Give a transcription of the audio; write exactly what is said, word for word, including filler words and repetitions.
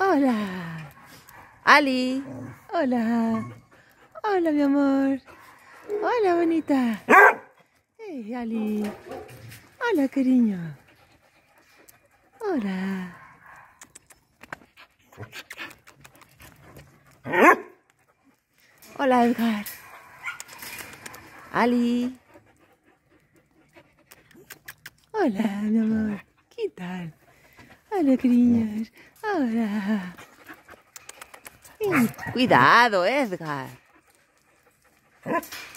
Hola. Ali. Hola. Hola, mi amor. Hola, bonita. Hey, Ali. Hola, cariño. Hola. Hola, Edgar. Ali. Hola, mi amor. ¿Qué tal? Hola, cariños. Hola. Cuidado, Edgar.